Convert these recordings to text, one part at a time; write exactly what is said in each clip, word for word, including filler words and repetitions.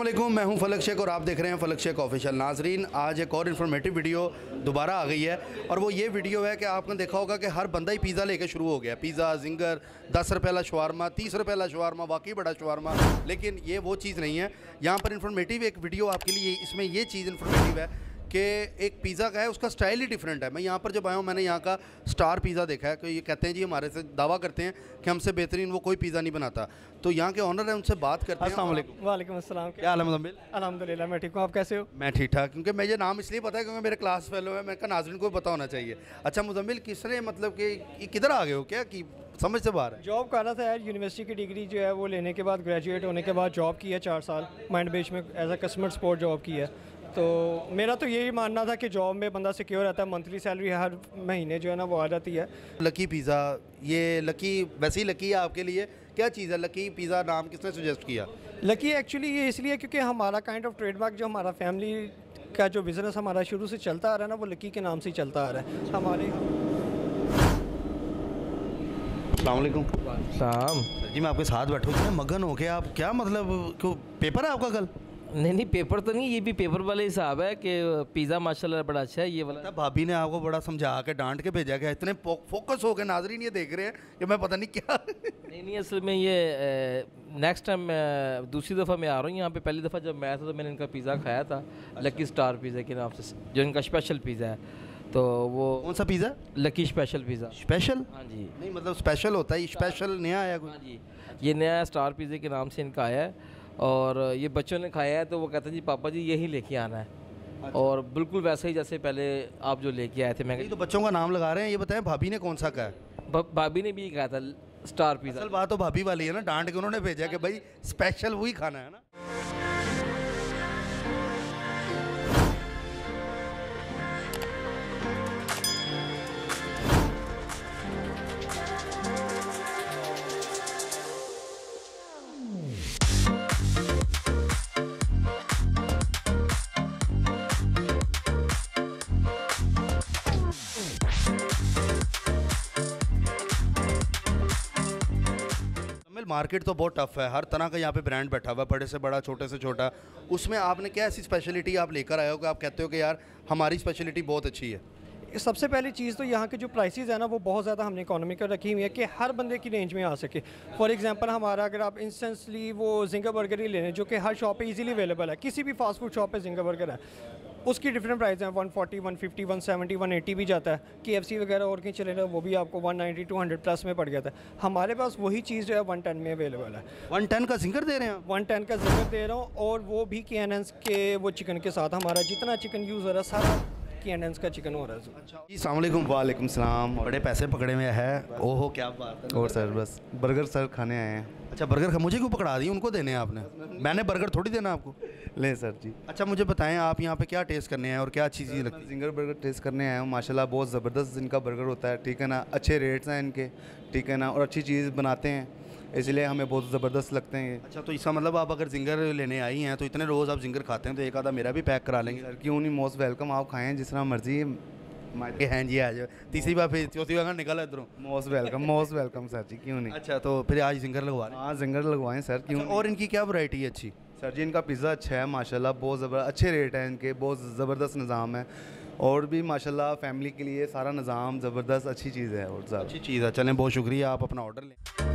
अस्सलामुअलैकुम, मैं हूं फलक शेख और आप देख रहे हैं फलक शेख ऑफिशियल। नाजरीन, आज एक और इन्फॉर्मेटिव वीडियो दोबारा आ गई है और वो ये वीडियो है कि आपने देखा होगा कि हर बंदा ही पिज़्ज़ा लेके शुरू हो गया। पिज़्ज़ा, जिंगर, दस रुपये वाला शवारमा, तीस रुपये वाला शवारमा, वाकई बड़ा शवारमा। लेकिन ये वो चीज़ नहीं है। यहाँ पर इन्फॉर्मेटिव एक वीडियो आपके लिए, इसमें ये चीज़ इन्फॉर्मेटिव है कि एक पिज़्ज़ा का है, उसका स्टाइल ही डिफरेंट है। मैं यहाँ पर जब आया हूँ, मैंने यहाँ का स्टार पिज़्ज़ा देखा है कि ये कहते हैं जी, हमारे से दावा करते हैं कि हमसे बेहतरीन वो कोई पिज़्ज़ा नहीं बनाता। तो यहाँ के ऑनर है, उनसे बात करते हैं। अस्सलाम वालेकुम। वालेकुम अस्सलाम। क्या हाल है मुज़म्मिल? अल्हम्दुलिल्लाह, मैं ठीक हूँ। आप कैसे हो? मैं ठीक ठाक। क्योंकि मुझे नाम इसलिए पता है क्योंकि मेरे क्लास फेलो है, मैं कहा नाज़रीन को पता होना चाहिए। अच्छा मुज़म्मिल, किसने मतलब कि किधर आ गए हो, क्या कि समझ से बाहर है? जॉब कर रहा था यार, यूनिवर्सिटी की डिग्री जो है वो लेने के बाद, ग्रेजुएट होने के बाद जॉब की है चार साल माइंड बेच में as a customer support job की है। तो मेरा तो यही मानना था कि जॉब में बंदा सिक्योर रहता है, मंथली सैलरी हर महीने जो है ना वो आ जाती है। लकी पिज़्ज़ा, ये लकी वैसे ही लकी है आपके लिए? क्या चीज़ है लकी पिज़्ज़ा, नाम किसने सुजेस्ट किया? लकी एक्चुअली ये इसलिए क्योंकि हमारा काइंड ऑफ ट्रेडमार्क जो हमारा फैमिली का जो बिज़नेस हमारा शुरू से चलता आ रहा है ना, वो लकी के नाम से ही चलता आ रहा है हमारे। अस्सलामुअलैकुम। शाम सर जी, मैं आपके साथ बैठूँ, इतने मगन हो के आप, क्या मतलब क्यों, पेपर है आपका कल? नहीं नहीं, पेपर तो नहीं, ये भी पेपर वाले हिसाब है कि पिज़्ज़ा माशाल्लाह बड़ा अच्छा है ये वाला। तब भाभी ने आपको बड़ा समझा के डांट के भेजा गया, इतने फोकस हो गए नाजरीन ये देख रहे हैं कि मैं पता नहीं क्या। नहीं नहीं, असल में ये नेक्स्ट टाइम मैं दूसरी दफ़ा मैं आ रहा हूँ यहाँ पे। पहली दफ़ा जब मैं था तो मैंने इनका पिज़्ज़ा खाया था, लकी स्टार पिज़्ज़ा के नाम से, जो इनका स्पेशल पिज़्ज़ा है। तो वो कौन सा pizza? Lucky special pizza. Special? हाँ जी। नहीं मतलब स्पेशल होता है, स्पेशल नया आया कोई? हाँ जी, ये नया स्टार पिज़्ज़े के नाम से इनका आया है और ये बच्चों ने खाया है तो वो कहते हैं जी पापा जी यही लेके आना है। अच्छा। और बिल्कुल वैसे ही जैसे पहले आप जो लेके आए थे। मैं तो बच्चों का नाम लगा रहे हैं, ये बताएं भाभी ने कौन सा कहा है? भाभी ने भी कहा था स्टार पिज़्ज़ा। असल बात तो भाभी वाली है ना, डांट के उन्होंने भेजा कि भाई स्पेशल वही खाना है ना। मार्केट तो बहुत टफ है, हर तरह का यहाँ पे ब्रांड बैठा हुआ है, बड़े से बड़ा, छोटे से छोटा। उसमें आपने क्या ऐसी स्पेशलिटी आप लेकर आए हो कि आप कहते हो कि यार हमारी स्पेशलिटी बहुत अच्छी है? सबसे पहली चीज़ तो यहाँ के जो प्राइसेस है ना वो बहुत ज़्यादा हमने इकोनॉमिकल रखी हुई है कि हर बंदे की रेंज में आ सके। फॉर एग्जांपल हमारा अगर आप इंस्टेंटली वो जिंगर बर्गर ही ले लें, जो कि हर शॉप पे इजीली अवेलेबल है, किसी भी फास्ट फूड शॉप पे जिंगर बर्गर है, उसकी डिफरेंट प्राइस हैं, one forty, one fifty, one seventy, one eighty भी जाता है। केएफसी वगैरह और कहीं चले जाओ वो भी आपको one ninety, two hundred plus में पड़ जाता है। हमारे पास वही चीज़ जो है वन टेन में अवेलेबल है। वन टेन का जिंगर दे रहे हैं? वन टेन का जिंगर दे रहा हूँ, और वो भी के एन एन के वो चिकन के साथ। हमारा जितना चिकन यूज़ हो रहा है सारा के एन एन का चिकन हो रहा है। अच्छा जी, अस्सलाम वालेकुम। वालेकुम सलाम। बड़े पैसे पकड़े हुए हैं। ओहो क्या बात है। और सर बस बर्गर सर खाने आए हैं। अच्छा बर्गर, मुझे क्यों पकड़ा दी? उनको देने हैं आपने, मैंने बर्गर थोड़ी देना आपको। लें सर जी। अच्छा मुझे बताएं, आप यहाँ पे क्या टेस्ट करने हैं और क्या अच्छी चीज़ लगती है? जिंगर बर्गर टेस्ट करने आया हूँ, माशाल्लाह बहुत ज़बरदस्त इनका बर्गर होता है, ठीक है ना, अच्छे रेट्स हैं इनके, ठीक है ना, और अच्छी चीज़ बनाते हैं, इसलिए हमें बहुत ज़बरदस्त लगते हैं ये। अच्छा, तो इसका मतलब आप अगर जिंगर लेने आई हैं तो इतने रोज़ आप जिंगर खाते हैं तो एक आधा मेरा भी पैक करा लेंगे? सर क्यों नहीं, मोस्ट वेलकम, आप खाएँ जिस तरह मर्जी। हैं जी, आ जाओ। तीसरी बार फिर चौथी बार निकला इधरों। Most welcome, most welcome sir ji, क्यों नहीं। अच्छा, तो फिर आज जिंगर लगवा रहे हैं? हाँ जिंगर लगवाएं सर, क्यों। अच्छा, और इनकी क्या वैरायटी है अच्छी? सर जी इनका पिज़्ज़ा अच्छा है माशाल्लाह, बहुत ज़बर अच्छे रेट हैं इनके, बहुत ज़बरदस्त निज़ाम है, और भी माशाल्लाह फैमिली के लिए सारा निज़ाम ज़बरदस्त अच्छी चीज़ है। और सर अच्छी चीज़ है। चलें, बहुत शुक्रिया, आप अपना ऑर्डर लें।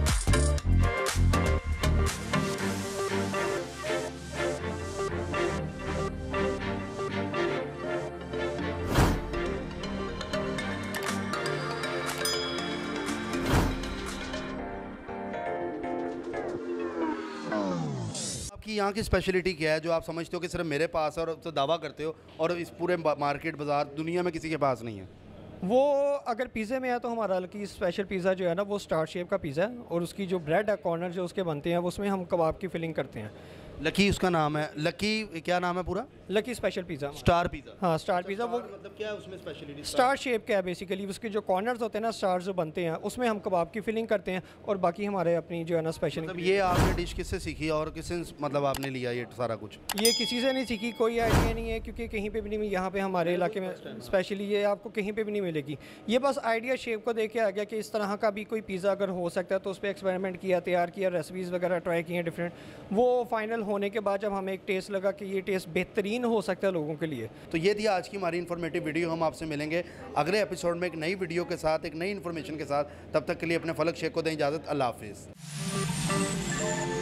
कि यहाँ की स्पेशलिटी क्या है जो आप समझते हो कि सिर्फ मेरे पास है और तो दावा करते हो और इस पूरे मार्केट बाज़ार दुनिया में किसी के पास नहीं है? वो अगर पिज़्ज़े में है तो हमारा लकी स्पेशल पिज़्ज़ा जो है ना वो स्टार शेप का पिज़्ज़ा है, और उसकी जो ब्रेड है, कॉर्नर जो उसके बनते हैं, उसमें हम कबाब की फिलिंग करते हैं। लकी उसका नाम है? लकी क्या नाम है पूरा? Lucky special pizza. Star pizza? हाँ स्टार पिज़्ज़ा। वो मतलब क्या है उसमें स्पेशलिटी? स्टार शेप का है बेसिकली, उसके जो कॉर्नर्स होते हैं ना, स्टार्स जो बनते हैं, उसमें हम कबाब की फिलिंग करते हैं, और बाकी हमारे अपनी जो है ना स्पेशल। मतलब ये आपने डिश किससे सीखी और किससे मतलब आपने लिया ये सारा कुछ? ये किसी से नहीं सीखी, कोई आइडिया नहीं है, क्योंकि कहीं पे भी नहीं, यहाँ पे हमारे इलाके में स्पेशली ये आपको कहीं पे भी नहीं मिलेगी। ये बस आइडिया शेप को देख के आ गया कि इस तरह का भी कोई पिज़्ज़ा अगर हो सकता है, तो उस पर एक्सपेरिमेंट किया, तैयार किया, रेसिपीज़ वगैरह ट्राई किए डिफरेंट, वो फाइनल होने के बाद जब हमें एक टेस्ट लगा कि ये टेस्ट बेहतरीन हो सकता है लोगों के लिए। तो ये थी आज की हमारी इन्फॉर्मेटिव वीडियो। हम आपसे मिलेंगे अगले एपिसोड में एक नई वीडियो के साथ, एक नई इन्फॉर्मेशन के साथ। तब तक के लिए अपने फलक शेख को दें इजाज़त। अल्लाह हाफिज़।